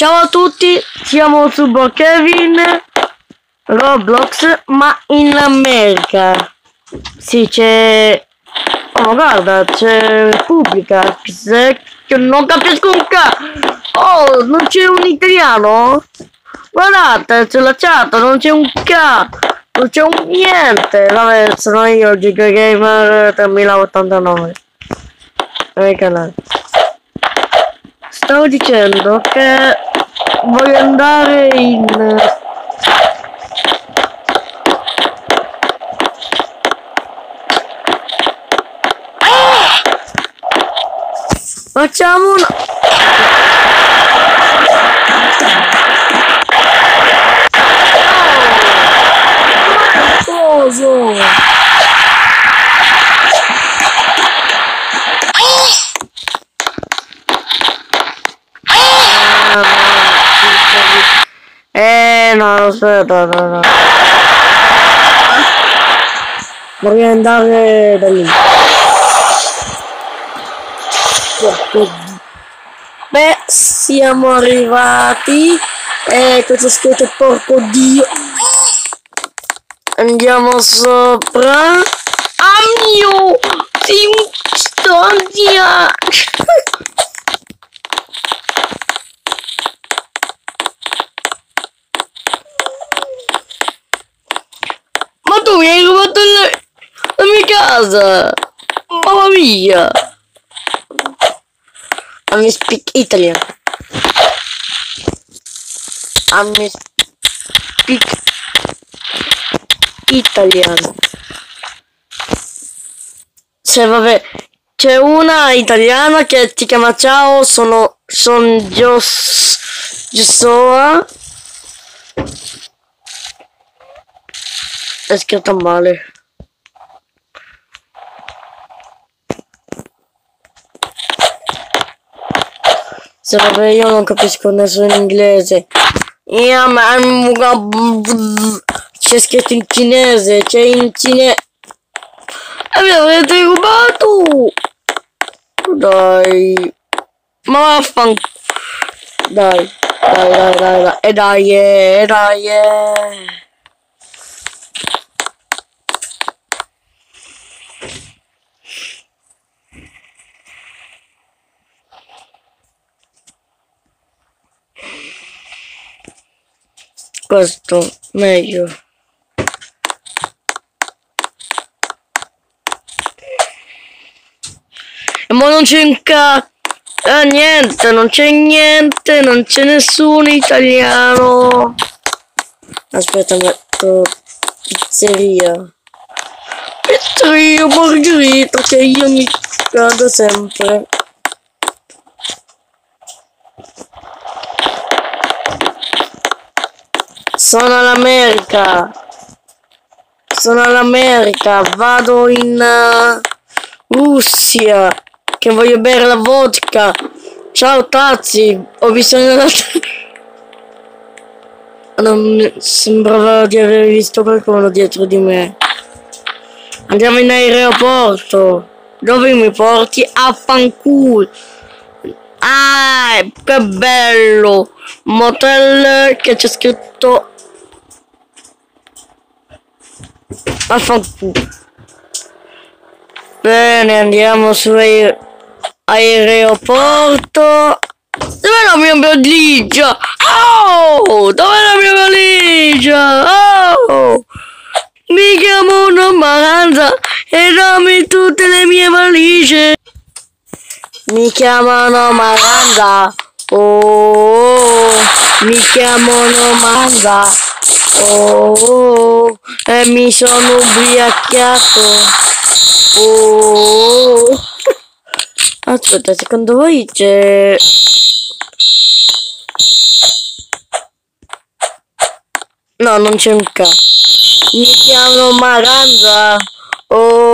Ciao a tutti, siamo su Kevin Roblox, ma in America. Sì, c'è... Oh, guarda, c'è Repubblica. Che non capisco un Oh, non c'è un italiano? Guardate, c'è la chat, non c'è un non c'è un niente. Vabbè, sono io, Giga Gamer 3089. Nel canale. Stavo dicendo che voglio andare in... Facciamo una... Coso! No, aspetta, no. Vorrei andare da lì. Beh, siamo arrivati. Cosa scritto, porco Dio. Andiamo sopra. Mio! Sei un storia! Ma tu mi hai rubato la mia casa! Mamma mia! I speak Italian. I speak Italian. Cioè, vabbè, c'è una italiana che ti chiama ciao, sono Giosoa. È scritto male. Se vabbè, io non capisco nessuno in inglese. C'è scritto in cinese, c'è in cinese. E mi avrete rubato! Dai. Ma vaffanculo. Dai. E dai. Questo meglio. Ma non c'è niente, non c'è niente, non c'è nessuno italiano. Aspetta, metto pizzeria Margherita, che io mi cado sempre. Sono all'America, vado in Russia, che voglio bere la vodka. Ciao Tazzi, ho bisogno della... Non sembrava di aver visto qualcuno dietro di me. Andiamo in aeroporto. Dove mi porti? A fanculo. Che bello. Motel che c'è scritto a fanculo. Bene, andiamo su aeroporto. Dov'è la mia valigia? Dov'è la mia valigia? Mi chiamo una Maranza e dammi tutte le mie valigie. Mi chiamano Maranza. Mi chiamano Maranza. E mi sono ubriacato. Aspetta, secondo voi c'è... No, non c'è un K. Mi chiamo Maranza.